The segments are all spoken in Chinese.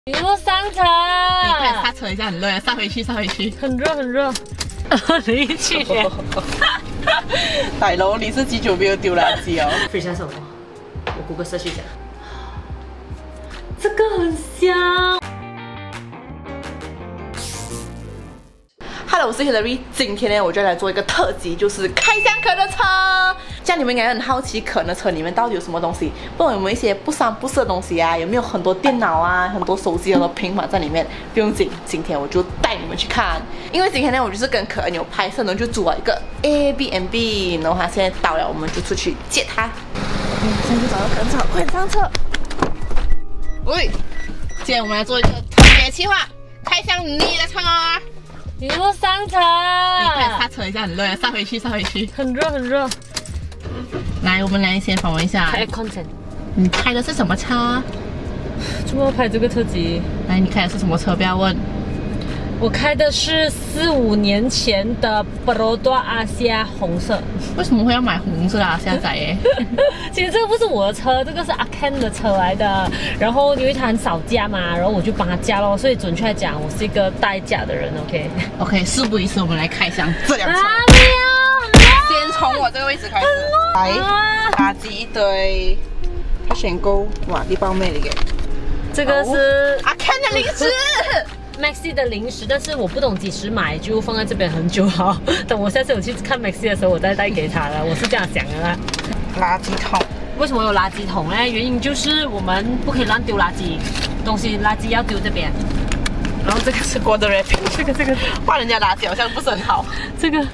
你不上车？ 你快刹车一下，很热，刹回去，刹回去。 很热很热。2017年。 大佬，你是几久没有丢垃圾哦？ 分享什么？我谷歌社区一下。这个很香。 Hello， 我是 Hillary， 今天呢，我就来做一个特辑，就是开箱可的车。这样你们应该很好奇，可的车里面到底有什么东西？不懂有没有一些不三不四的东西啊？有没有很多电脑啊、很多手机、很多平板在里面？不用紧，今天我就带你们去看。因为今天呢，我就是跟可恩有拍摄呢，就租了一个 Airbnb， 然后他现在到了，我们就出去接他。现在就找到可恩车，快点上车。喂，今天我们来做一个特别企划，开箱你的车。 你不上车？ 你快点刹车一下，很热，刹回去，刹回去。 很热很热。 来，我们来先访问一下。 开 content。 你开的是什么车？ 怎么拍这个特辑？ 来，你开的是什么车？不要问。 我开的是4、5年前的 Perodua Asia 红色。 为什么会要买红色的阿西亚仔耶？ 其实这个不是我的车，这个是阿 Ken 的车来的。然后因为他很少驾嘛，然后我就帮他驾咯。所以准确来讲，我是一个代驾的人。OK， 事不宜迟，我们来开箱这辆车。先从我这个位置开始。来，垃圾一堆，他选购哇，啲包咩嚟嘅？ 这个是阿 Ken 的零食。 Maxi 的零食，但是我不懂几时买，就放在这边很久好。等我下次有去看 Maxi 的时候，我再带给他了。我是这样想的啦。 垃圾桶， 为什么有垃圾桶呢？原因就是我们不可以乱丢垃圾，垃圾要丢这边。然后这个是过的 wrapping， 这个换人家垃圾好像不是很好。 这个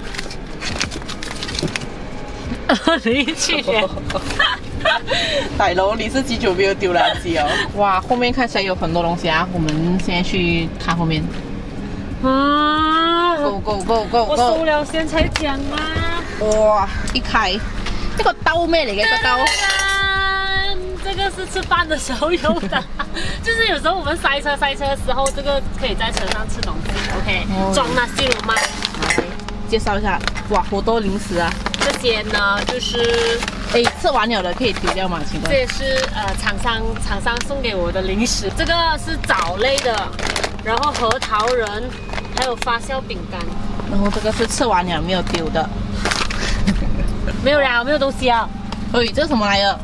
2017年。 大佬，你是几久没有丢垃圾哦？哇，后面看起来有很多东西啊！我们现在去看后面。Go！ 我收了先才讲嘛。 哇，一开，这个刀咩嚟嘅？这个刀？ 这个是吃饭的时候用的，就是有时候我们塞车的时候，这个可以在车上吃东西。OK， 装那西鲁吗？ 来介绍一下，哇，好多零食啊！ 这些呢，就是吃完了的可以丢掉吗？请问？ 这也是厂商送给我的零食。这个是藻类的，然后核桃仁，还有发酵饼干。 然后这个是吃完了没有丢的。 没有啦，没有东西啊。 这是什么来的？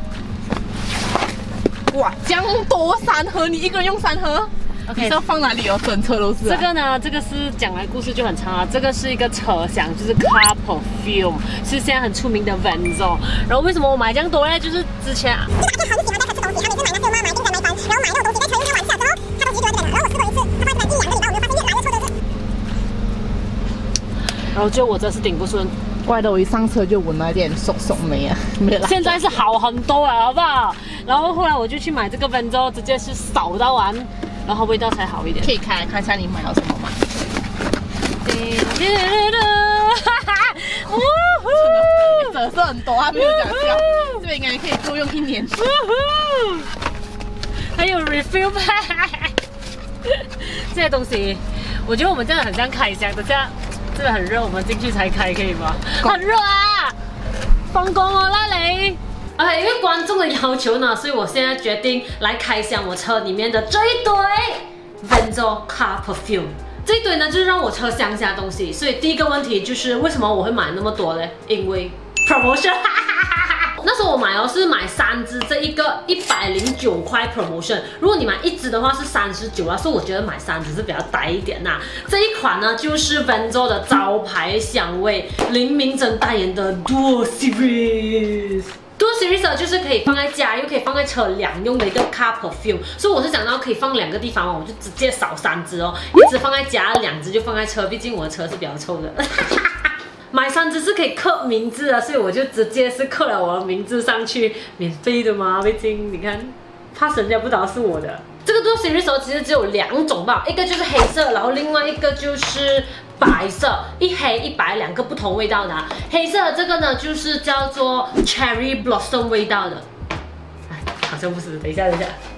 哇，这样多3盒，你一个人用3盒？ OK， 要放哪里哦？整车都是、 这个呢，这个是讲来故事就很长啊。这个是一个车厢，就是 car perfume， 是现在很出名的 Venzo。然后为什么我买这样多呢？就是之前啊， 他就很喜欢在车吃东西，他每次买那 film 买冰粉买饭，然后买那种东西在车上玩小之后，他都一直丢在这边。然后我试过一次，他放在这边近2个礼拜，我没有发现越来越臭的是。 然后就我这是顶不顺， 怪得我一上车就闻到一点馊味啊！ 现在是好很多了，好不好？然后后来我就去买这个 Venzo， 直接是扫到完。然后味道才好一点。 可以开来看一下你买了什么吗？折射很多，他没有讲笑，这边应该可以够用1年。 还有 refill pack， 这些东西，我觉得我们真的很像开箱的，这样真的很热，我们进去才开，可以吗？很热啊！放工哦，拉雷。OK， 因为观众的要求呢，所以我现在决定来开箱我车里面的这一堆 Venzo Car Perfume。这一堆呢，就是让我车香香的东西。所以第一个问题就是为什么我会买那么多呢？因为 promotion。那时候我买哦是买3支，这一个109块 promotion。如果你买1支的话是39啊，所以我觉得买3支是比较呆一点呐。这一款呢就是 Venzo 的招牌香味，林明珍代言的 Dual Series。Dual Series 就是可以放在家又可以放在车两用的一个 car perfume， 所以我是想到可以放2个地方哦，我就直接扫3支哦，1支放在家，2支就放在车，毕竟我的车是比较臭的。买3支是可以刻名字的，所以我就直接是刻了我的名字上去，免费的嘛，毕竟你看，怕人家不知道是我的。这个 Dual Series 其实只有2种吧，一个就是黑色，然后另外一个就是白色，一黑一白2个不同味道的、啊。黑色的这个呢，就是叫做 Cherry Blossom 味道的，好像不是，等一下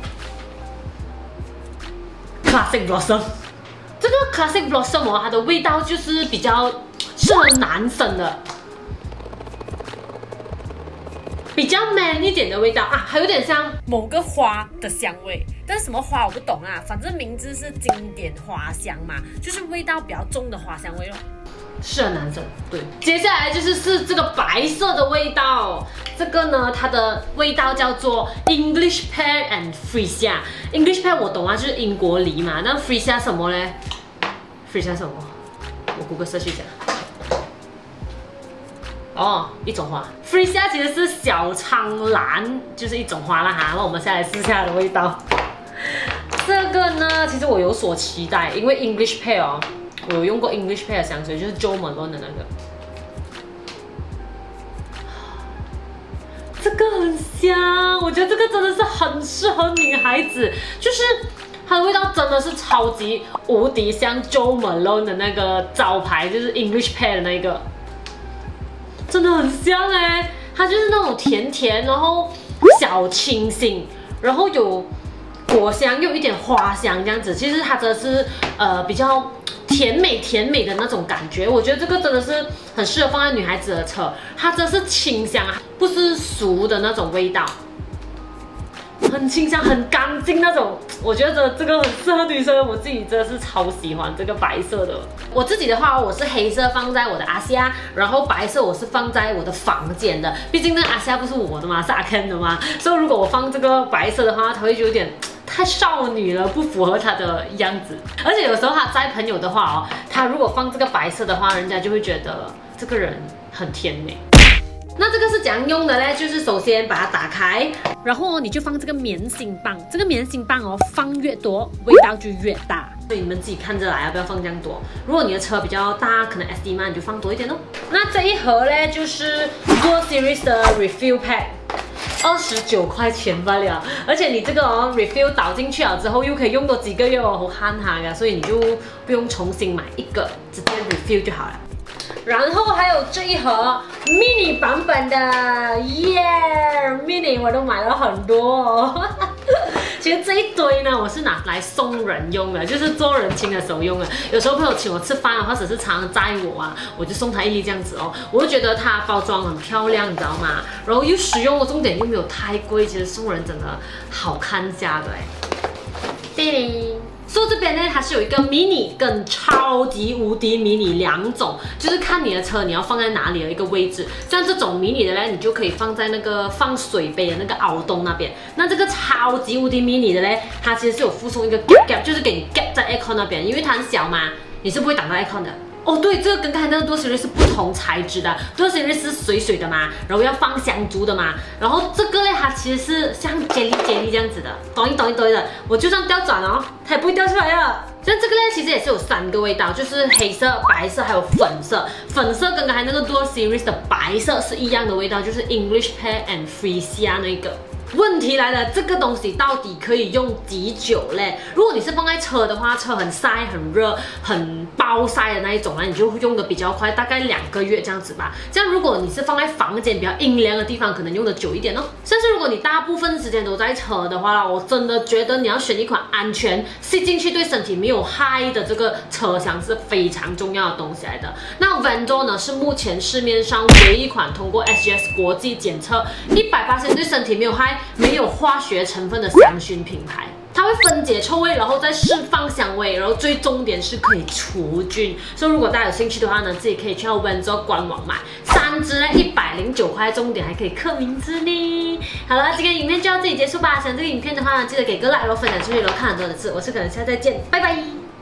，Classic Blossom。这个 Classic Blossom 哦，它的味道就是比较适合男生的。比较 man 一点的味道啊，还有点像某个花的香味。 但是什么花我不懂啊，反正名字是经典花香嘛，就是味道比较重的花香味咯。适合男生。对，接下来就是这个白色的味道，这个呢，它的味道叫做 English Pear and Freesia。English Pear 我懂啊，就是英国梨嘛。那 Freesia 什么呢 ？Freesia 什么？我Google search一下。哦，一种花。Freesia 其实是小苍兰，就是一种花啦哈。那我们现在来试下它的味道。这个呢，其实我有所期待，因为 English Pear 哦。我有用过 English Pear 的香水，就是 Jo Malone 的那个，这个很香，我觉得这个真的是很适合女孩子，就是它的味道真的是超级无敌像 Jo Malone 的那个招牌，就是 English Pear 的那个，真的很香哎，它就是那种甜甜，然后小清新，然后有果香又有一点花香这样子，其实它真的是比较甜美的那种感觉，我觉得这个真的是很适合放在女孩子的车，它真的是清香，不是俗的那种味道，很清香，很干净那种。我觉得这个很适合女生，我自己真的是超喜欢这个白色的。我自己的话，我是黑色放在我的阿西亚，然后白色我是放在我的房间的。毕竟那阿西亚不是我的嘛，是阿 Ken 的嘛，所以如果我放这个白色的话，它会有点太少女了，不符合她的样子。而且有时候她载朋友的话哦，她如果放这个白色的话，人家就会觉得这个人很甜美。那这个是怎样用的呢？就是首先把它打开，然后你就放这个棉芯棒。这个棉芯棒哦，放越多味道就越大，所以你们自己看着来，要不要放这样多？如果你的车比较大，可能 SD 嘛，你就放多一点哦。那这一盒呢，就是 Dual Series 的 Refill Pack。29块钱罢了，而且你这个哦 refill 倒进去了之后，又可以用多几个月哦，好憨哈呀，所以你就不用重新买一个，直接 refill 就好了。然后还有这一盒 mini 版本的，耶 ，mini 我都买了很多哦。其实这一堆呢，我是拿来送人用的，就是做人情的时候用的。有时候朋友请我吃饭啊，或者是常常载我啊，我就送他一粒这样子哦。我就觉得它包装很漂亮，你知道吗？然后又实用，重点又没有太贵，其实送人真的好看家的哎。叮铃。所以这边呢，它是有一个 mini 跟超级无敌 mini 两种，就是看你的车你要放在哪里的一个位置。像这种 mini 的呢，你就可以放在那个放水杯的那个凹洞那边。那这个超级无敌 mini 的呢，它其实是有附送一个 gap， 就是给你 gap 在 aircon 那边，因为它很小嘛，你是不会挡到 aircon 的。哦，对，这个跟刚才那个Dual Series是不同材质的，Dual Series是水的嘛，然后要放香烛的嘛，然后这个呢，它其实是像jelly 这样子的，抖一的，我就算掉转哦，它也不会掉出来的。像这个呢，其实也是有3个味道，就是黑色、白色还有粉色。粉色跟刚才那个Dual Series的白色是一样的味道，就是 English Pear and Freesia 那个。问题来了，这个东西到底可以用几久嘞？如果你是放在车的话，车很晒、很热、很暴晒的那一种呢，你就会用的比较快，大概2个月这样子吧。这样如果你是放在房间比较阴凉的地方，可能用的久一点哦。但是如果你大部分时间都在车的话，我真的觉得你要选一款安全、吸进去对身体没有害的这个车厢是非常重要的东西来的。那 Vento 呢是目前市面上唯一一款通过 SGS 国际检测100%对身体没有害、没有化学成分的香薰品牌。它会分解臭味，然后再释放香味，然后最重点是可以除菌。所以如果大家有兴趣的话呢，自己可以去到 Vento 官网买，3支呢109块，重点还可以刻名字呢。好了，今天影片就到这里结束吧。喜欢这个影片的话呢，记得给个 like 然后分享出去，然后看很多的字。我是可能下次再见，拜拜。